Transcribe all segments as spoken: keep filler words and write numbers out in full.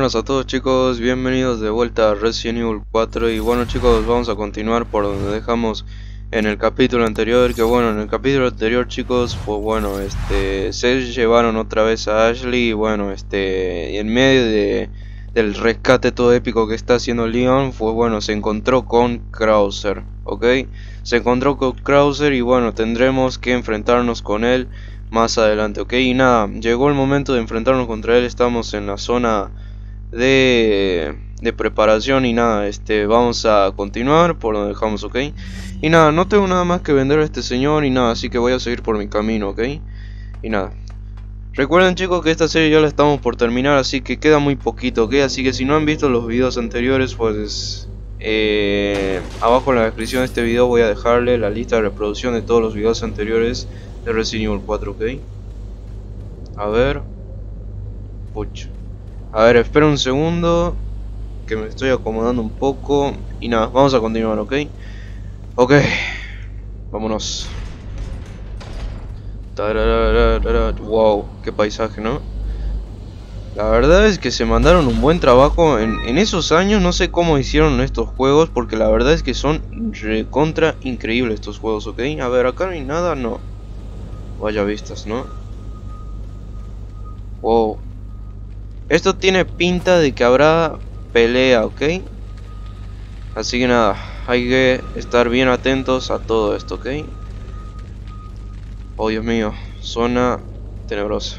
Buenas a todos chicos, bienvenidos de vuelta a Resident Evil cuatro. Y bueno chicos, vamos a continuar por donde dejamos en el capítulo anterior. Que bueno, en el capítulo anterior chicos, pues bueno, este se llevaron otra vez a Ashley. Y bueno, este en medio de, del rescate todo épico que está haciendo Leon, pues bueno, se encontró con Krauser, ¿ok? Se encontró con Krauser y bueno, tendremos que enfrentarnos con él más adelante, ok. Y nada, llegó el momento de enfrentarnos contra él. Estamos en la zona de, de preparación y nada, este vamos a continuar por donde dejamos, ok. Y nada, no tengo nada más que vender a este señor y nada, así que voy a seguir por mi camino, ok. Y nada, recuerden chicos que esta serie ya la estamos por terminar, así que queda muy poquito, ok. Así que si no han visto los videos anteriores, pues eh, abajo en la descripción de este video voy a dejarle la lista de reproducción de todos los videos anteriores de Resident Evil cuatro, ok. A ver, pucha. A ver, espera un segundo, que me estoy acomodando un poco. Y nada, vamos a continuar, ok. Ok, vámonos. Wow, qué paisaje, ¿no? La verdad es que se mandaron un buen trabajo en, en esos años. No sé cómo hicieron estos juegos, porque la verdad es que son recontra increíbles estos juegos, ok. A ver, acá no hay nada, no. Vaya vistas, ¿no? Wow. Esto tiene pinta de que habrá pelea, ¿ok? Así que nada, hay que estar bien atentos a todo esto, ¿ok? Oh, Dios mío, zona tenebrosa.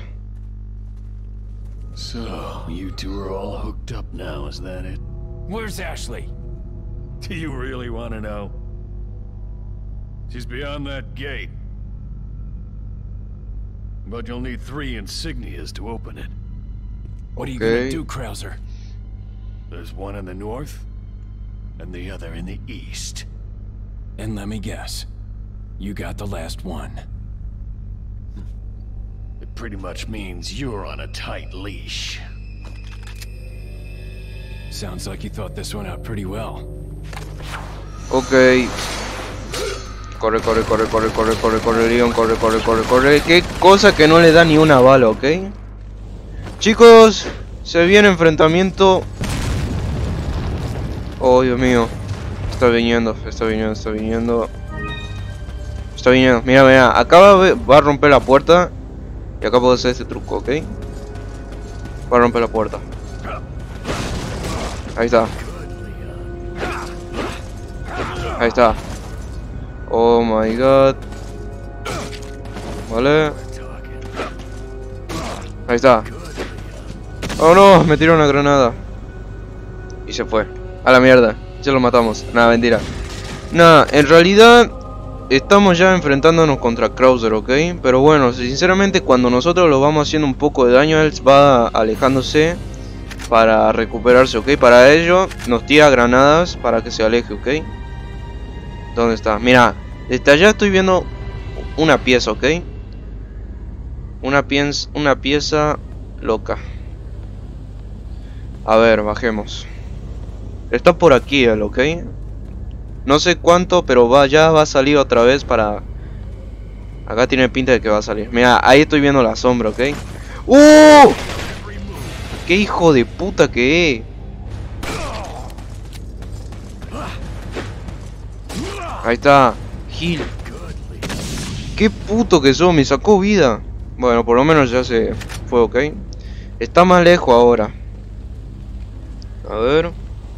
So, you two are all hooked up now, is that it? Where's Ashley? Do you really want to know? She's beyond that gate. But you'll need three insignias to open it. What are you Okay. gonna do, Krauser? There's one in the north, and the other in the east. And let me guess, you got the last one. It pretty much means you're on a tight leash. Sounds like you thought this one out pretty well. Ok. Corre, corre, corre, corre, corre, corre, corre, Leon, corre, corre, corre, corre. Qué cosa que no le da ni una bala, ok. Chicos, se viene enfrentamiento. Oh, Dios mío. Está viniendo, está viniendo, está viniendo. Está viniendo, mira, mira. Acá va, va a romper la puerta. Y acá puedo hacer este truco, ok. Va a romper la puerta. Ahí está. Ahí está. Oh my god. Vale. Ahí está. Oh no, me tiró una granada. Y se fue. A la mierda. Ya lo matamos. Nada, mentira. Nada, en realidad estamos ya enfrentándonos contra Krauser, ok. Pero bueno, sinceramente cuando nosotros lo vamos haciendo un poco de daño, él va alejándose para recuperarse, ok. Para ello nos tira granadas para que se aleje, ok. ¿Dónde está? Mira, desde allá estoy viendo una pieza, ok. Una pieza, una pieza loca. A ver, bajemos. Está por aquí él, ok. No sé cuánto, pero va, ya va a salir otra vez para... Acá tiene pinta de que va a salir. Mira, ahí estoy viendo la sombra, ok. ¡Uh! ¡Qué hijo de puta que es! Ahí está, Gil. Qué puto que sos, me sacó vida. Bueno, por lo menos ya se fue, ok. Está más lejos ahora. A ver.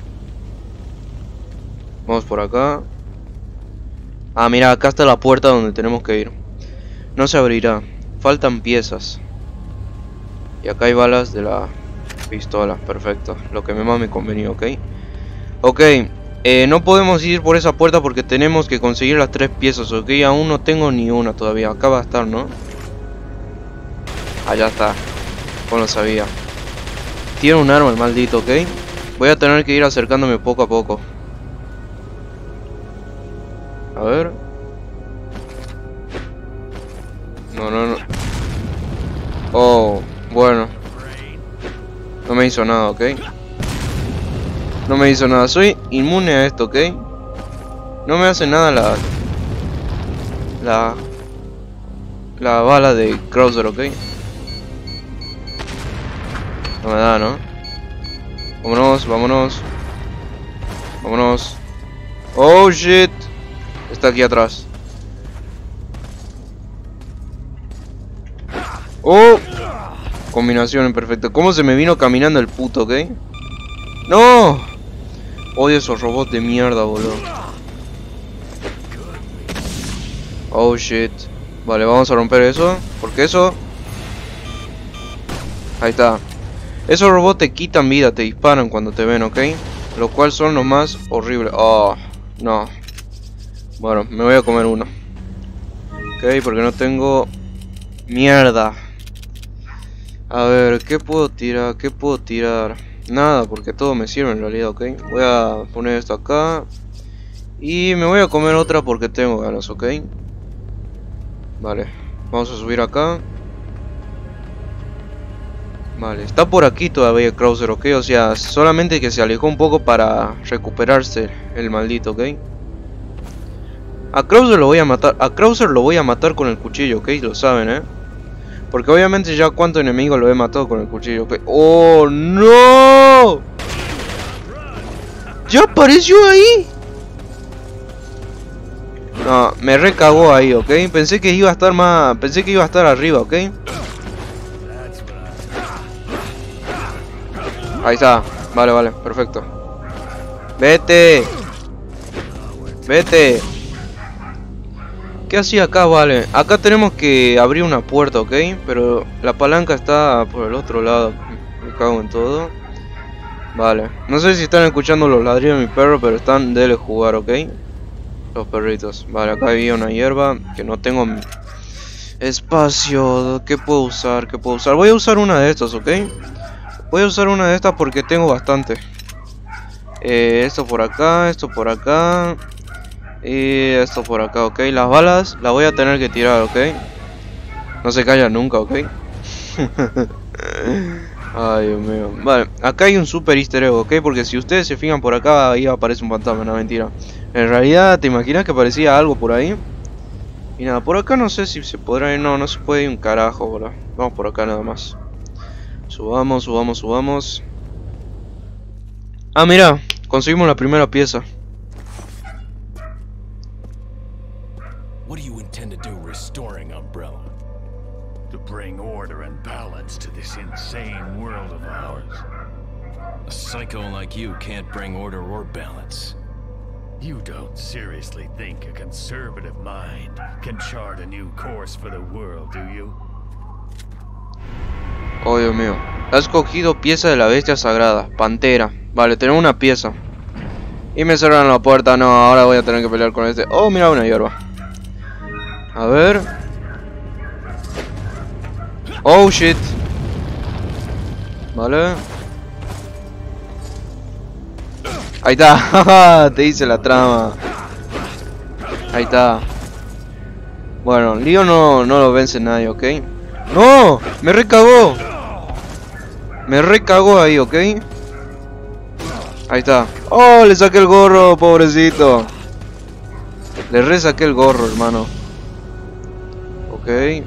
Vamos por acá. Ah, mira, acá está la puerta donde tenemos que ir. No se abrirá. Faltan piezas. Y acá hay balas de la pistola. Perfecto. Lo que más me convenía, ok. Ok. Eh, no podemos ir por esa puerta porque tenemos que conseguir las tres piezas, ok. Aún no tengo ni una todavía. Acá va a estar, ¿no? Allá está. Como lo sabía. Tiene un arma el maldito, ok. Voy a tener que ir acercándome poco a poco. A ver. No, no, no. Oh, bueno. No me hizo nada, ok. No me hizo nada, soy inmune a esto, ¿ok? No me hace nada la... La... La bala de Krauser, ¿ok? No me da, ¿no? Vámonos, vámonos. Vámonos. Oh shit. Está aquí atrás. Oh. Combinación imperfecta. ¿Cómo se me vino caminando el puto, ok? ¡No! Odio esos robots de mierda, boludo. Oh shit. Vale, vamos a romper eso. Porque eso... Ahí está. Esos robots te quitan vida, te disparan cuando te ven, ¿ok? Lo cual son los más horribles. Oh, no. Bueno, me voy a comer uno. Ok, porque no tengo... Mierda. A ver, ¿qué puedo tirar? ¿Qué puedo tirar? Nada, porque todo me sirve en realidad, ¿ok? Voy a poner esto acá. Y me voy a comer otra porque tengo ganas, ¿ok? Vale, vamos a subir acá. Vale, está por aquí todavía Krauser, ¿ok? O sea, solamente que se alejó un poco para recuperarse el maldito, ¿ok? A Krauser lo voy a matar, a Krauser lo voy a matar con el cuchillo, ¿ok? Lo saben, ¿eh? Porque obviamente ya cuánto enemigo lo he matado con el cuchillo, ¿ok? ¡Oh, no! ¡Ya apareció ahí! No, me recagó ahí, ¿ok? Pensé que iba a estar más... Pensé que iba a estar arriba, ¿ok? Ahí está. Vale, vale, perfecto. ¡Vete! ¡Vete! ¿Qué hacía acá? Vale, acá tenemos que abrir una puerta, ¿ok? Pero la palanca está por el otro lado. Me cago en todo. Vale, no sé si están escuchando los ladridos de mi perro, pero están de jugar, ¿ok? Los perritos. Vale, acá había una hierba que no tengo espacio. ¿Qué puedo usar? ¿Qué puedo usar? Voy a usar una de estas, ¿ok? Voy a usar una de estas porque tengo bastante. Eh, esto por acá, esto por acá. Y esto por acá, ¿ok? Las balas las voy a tener que tirar, ¿ok? No se callan nunca, ¿ok? Ay, Dios mío. Vale, acá hay un super easter egg, ¿ok? Porque si ustedes se fijan por acá, ahí aparece un fantasma, no, mentira. En realidad, ¿te imaginas que aparecía algo por ahí? Y nada, por acá no sé si se podrá ir. No, no se puede ir un carajo, boludo. Vamos por acá nada más. Subamos, subamos, subamos. Ah, mira, conseguimos la primera pieza. What do you intend to do restoring Umbrella? To bring order and balance to this insane world of ours. A psycho like you can't bring order or balance. You don't seriously think a conservative mind can chart a new course for the world, do you? Oh, Dios mío. Has cogido pieza de la bestia sagrada. Pantera. Vale, tenemos una pieza. Y me cerraron la puerta. No, ahora voy a tener que pelear con este. Oh, mira, una hierba. A ver. Oh, shit. Vale. Ahí está. Te hice la trama. Ahí está. Bueno, Leo no, no lo vence nadie, ¿ok? ¡No! ¡Me recagó! Me recagó ahí, ¿ok? Ahí está. ¡Oh! Le saqué el gorro, pobrecito. Le resaqué el gorro, hermano. Ok.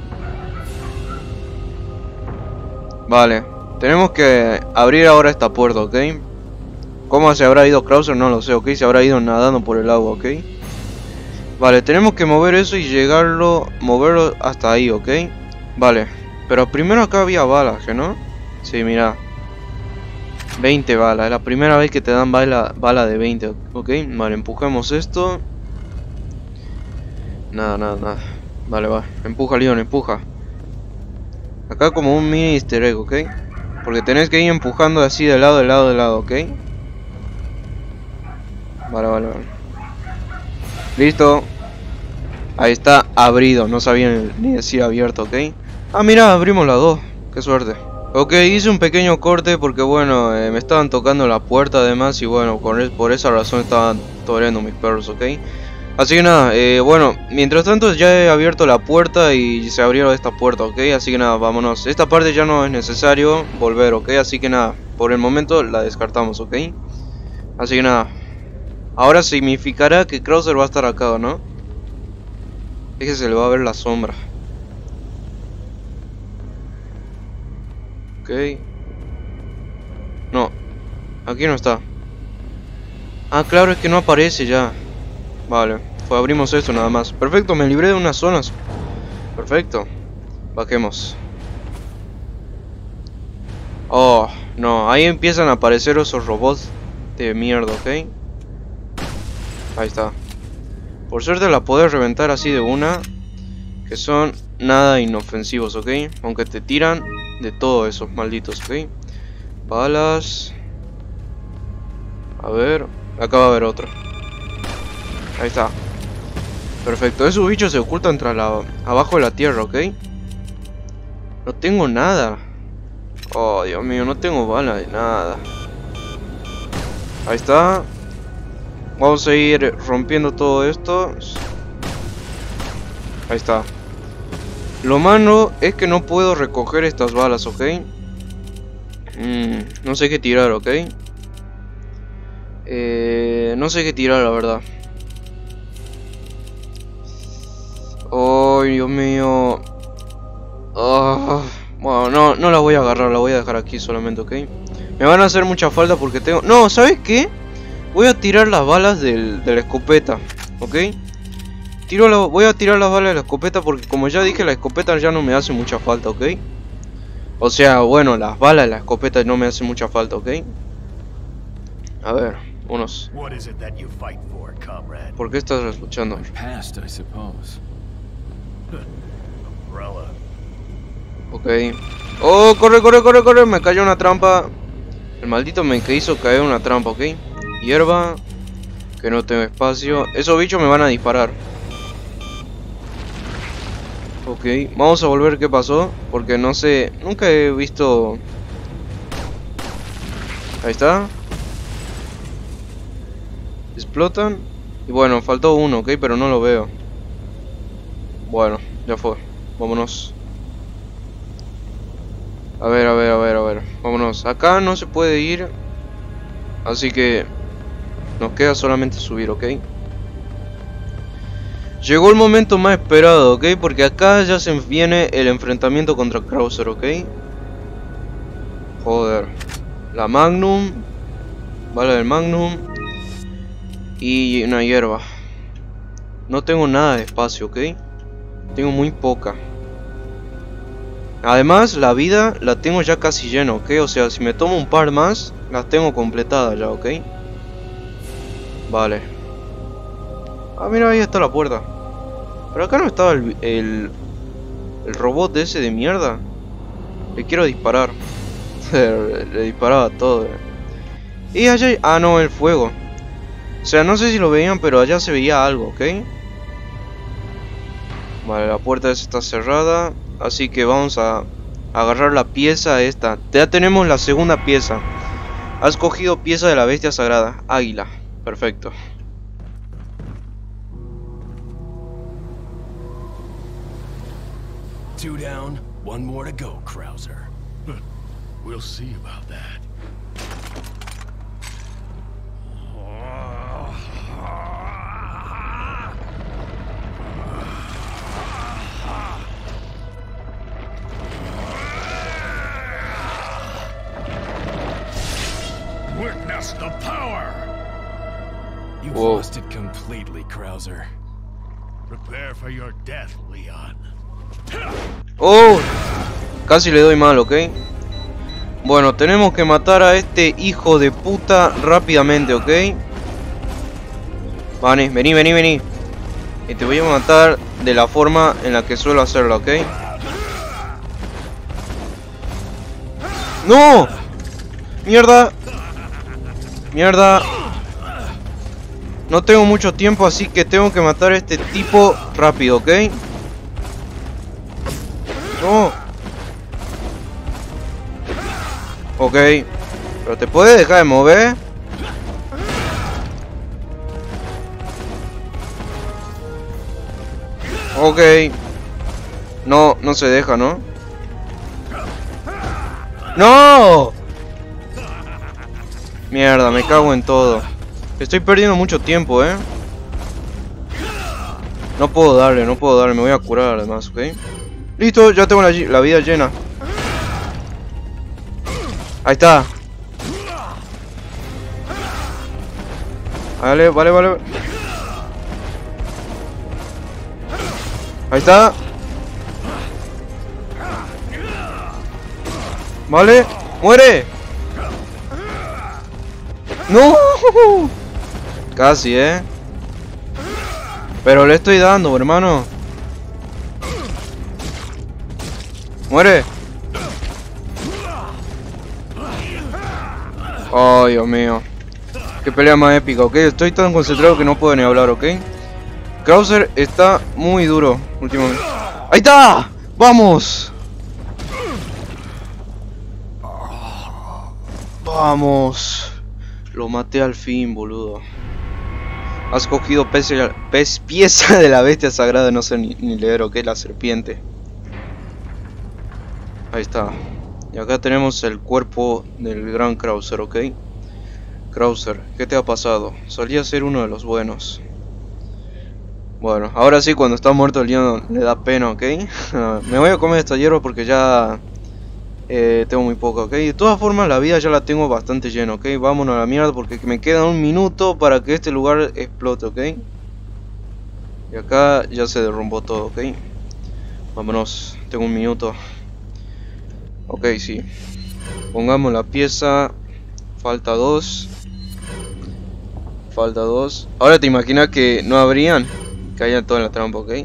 Vale. Tenemos que abrir ahora esta puerta, ¿ok? ¿Cómo se habrá ido Krauser? No lo sé, ¿ok? Se habrá ido nadando por el agua, ¿ok? Vale, tenemos que mover eso y llegarlo... Moverlo hasta ahí, ¿ok? Vale. Pero primero acá había balas, ¿que no? Sí, mira. veinte balas. Es la primera vez que te dan bala, bala de veinte, ¿ok? Vale, empujamos esto. Nada, nada, nada. Vale, va. Empuja, Leon, empuja. Acá como un mini easter egg, ¿ok? Porque tenés que ir empujando así de lado, de lado, de lado, ¿ok? Vale, vale, vale. Listo. Ahí está, abrido. No sabía ni decir abierto, ¿ok? Ah, mira, abrimos las dos. Qué suerte. Ok, hice un pequeño corte porque, bueno, eh, me estaban tocando la puerta además. Y bueno, con el, por esa razón estaban toreando mis perros, ¿ok? Así que nada, eh, bueno, mientras tanto ya he abierto la puerta y se abrieron esta puerta, ¿ok? Así que nada, vámonos. Esta parte ya no es necesario volver, ¿ok? Así que nada, por el momento la descartamos, ¿ok? Así que nada. Ahora significará que Krauser va a estar acá, ¿no? Es que se le va a ver la sombra. Ok. No. Aquí no está. Ah, claro, es que no aparece ya. Vale, pues abrimos esto nada más. Perfecto, me libré de unas zonas. Perfecto. Bajemos. Oh, no, ahí empiezan a aparecer esos robots de mierda, ¿ok? Ahí está. Por suerte la podés reventar así de una. Que son nada inofensivos, ¿ok? Aunque te tiran de todos esos malditos, ¿ok? Balas. A ver, acá va a haber otro. Ahí está. Perfecto, esos bichos se ocultan tras la, abajo de la tierra, ¿ok? No tengo nada. Oh, Dios mío, no tengo bala de nada. Ahí está. Vamos a ir rompiendo todo esto. Ahí está. Lo malo es que no puedo recoger estas balas, ¿ok? Mm, no sé qué tirar, ¿ok? Eh, no sé qué tirar, la verdad. Oh, Dios mío. Oh, bueno, no, no la voy a agarrar, la voy a dejar aquí solamente, ¿ok? Me van a hacer mucha falta porque tengo... No, ¿sabes qué? Voy a tirar las balas del, de la escopeta, ¿ok? Tiro la... Voy a tirar las balas de la escopeta porque, como ya dije, la escopeta ya no me hace mucha falta, ¿ok? O sea, bueno, las balas de la escopeta no me hacen mucha falta, ¿ok? A ver, unos... ¿Por qué estás luchando? Past, I suppose. Ok. Oh, corre, corre, corre, corre. Me cayó una trampa. El maldito me que hizo caer una trampa, ok. Hierba. Que no tengo espacio. Esos bichos me van a disparar. Ok, vamos a volver qué pasó. Porque no sé, nunca he visto. Ahí está. Explotan. Y bueno, faltó uno, ok, pero no lo veo. Bueno, ya fue. Vámonos. A ver, a ver, a ver, a ver. Vámonos. Acá no se puede ir. Así que nos queda solamente subir, ok. Llegó el momento más esperado, ok. Porque acá ya se viene el enfrentamiento contra Krauser, ok. Joder. La Magnum. Bala del Magnum. Y una hierba. No tengo nada de espacio, ok. Tengo muy poca. Además, la vida la tengo ya casi llena, ok. O sea, si me tomo un par más, las tengo completadas ya, ok. Vale. Ah, mira, ahí está la puerta. Pero acá no estaba el, el, el robot de ese de mierda. Le quiero disparar. Le disparaba todo. Y allá hay... Ah, no, el fuego. O sea, no sé si lo veían, pero allá se veía algo, ok. Vale, la puerta esa está cerrada. Así que vamos a agarrar la pieza esta. Ya tenemos la segunda pieza. Has cogido pieza de la bestia sagrada. Águila. Perfecto. Two down, one more to go, Krauser. We'll see about that. Witness the power! You've Whoa. lost it completely, Krauser. Prepare for your death, Leon. Oh, casi le doy mal, ok. Bueno, tenemos que matar a este hijo de puta rápidamente, ok. Vale, vení, vení, vení. Y te voy a matar de la forma en la que suelo hacerlo, ok. ¡No! ¡Mierda! ¡Mierda! No tengo mucho tiempo, así que tengo que matar a este tipo rápido, ¿ok? ¡No! Ok. ¿Pero te puedes dejar de mover? Ok. No, no se deja, ¿no? ¡No! Mierda, me cago en todo. Estoy perdiendo mucho tiempo, ¿eh? No puedo darle, no puedo darle. Me voy a curar además, ¿ok? Listo, ya tengo la, la vida llena. Ahí está. Vale, vale, vale. Ahí está. Vale, muere. No. Casi, eh. Pero le estoy dando, hermano. Muere. Oh, Dios mío. Qué pelea más épica, ok. Estoy tan concentrado que no puedo ni hablar, ok. Krauser está muy duro últimamente. ¡Ahí está! ¡Vamos! ¡Vamos! Lo maté al fin, boludo. Has cogido pez, pez, pieza de la bestia sagrada, no sé ni, ni leer, ok. La serpiente. Ahí está. Y acá tenemos el cuerpo del gran Krauser, ok. Krauser, ¿qué te ha pasado? Solía ser uno de los buenos. Bueno, ahora sí, cuando está muerto el Leon le da pena, ok. Me voy a comer esta hierba porque ya eh, tengo muy poco, ok. De todas formas, la vida ya la tengo bastante llena, ok. Vámonos a la mierda porque me queda un minuto para que este lugar explote, ok. Y acá ya se derrumbó todo, ok. Vámonos, tengo un minuto. Ok, sí. Pongamos la pieza. Falta dos. Falta dos. Ahora te imaginas que no habrían. Que hayan todo en la trampa, ok.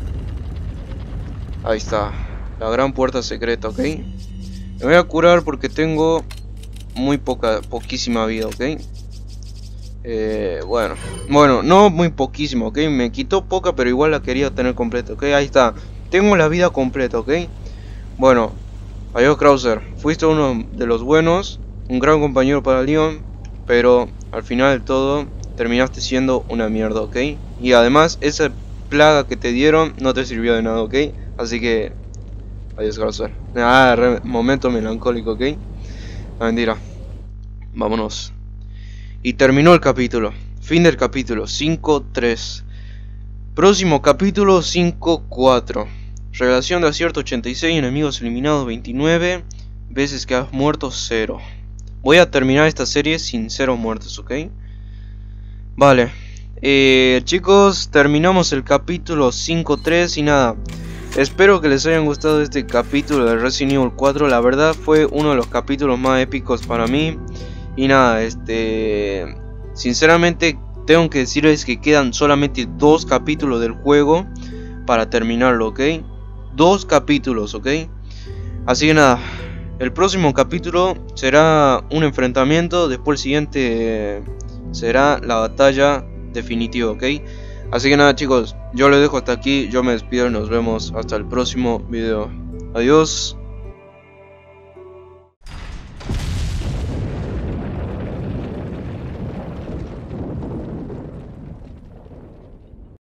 Ahí está. La gran puerta secreta, ok. Me voy a curar porque tengo muy poca, poquísima vida, ok. Eh, bueno. Bueno, no muy poquísimo, ok. Me quitó poca, pero igual la quería tener completa, ok. Ahí está. Tengo la vida completa, ok. Bueno. Adiós, Krauser. Fuiste uno de los buenos. Un gran compañero para Leon. Pero al final de todo terminaste siendo una mierda, ok. Y además esa plaga que te dieron no te sirvió de nada, ok. Así que adiós, Krauser. Ah, re, momento melancólico, ok. No, mentira. Vámonos. Y terminó el capítulo. Fin del capítulo cinco tres. Próximo capítulo cinco cuatro. Revelación de acierto ochenta y seis. Enemigos eliminados veintinueve. Veces que has muerto cero. Voy a terminar esta serie sin cero muertos, ok. Vale. Eh, chicos, terminamos el capítulo cinco tres y nada. Espero que les hayan gustado este capítulo de Resident Evil cuatro. La verdad fue uno de los capítulos más épicos para mí. Y nada, este... sinceramente tengo que decirles que quedan solamente dos capítulos del juego para terminarlo, ok. Dos capítulos, ok. Así que nada, el próximo capítulo será un enfrentamiento. Después el siguiente será la batalla definitiva, ok. Así que nada, chicos, yo les dejo hasta aquí. Yo me despido y nos vemos hasta el próximo video. Adiós.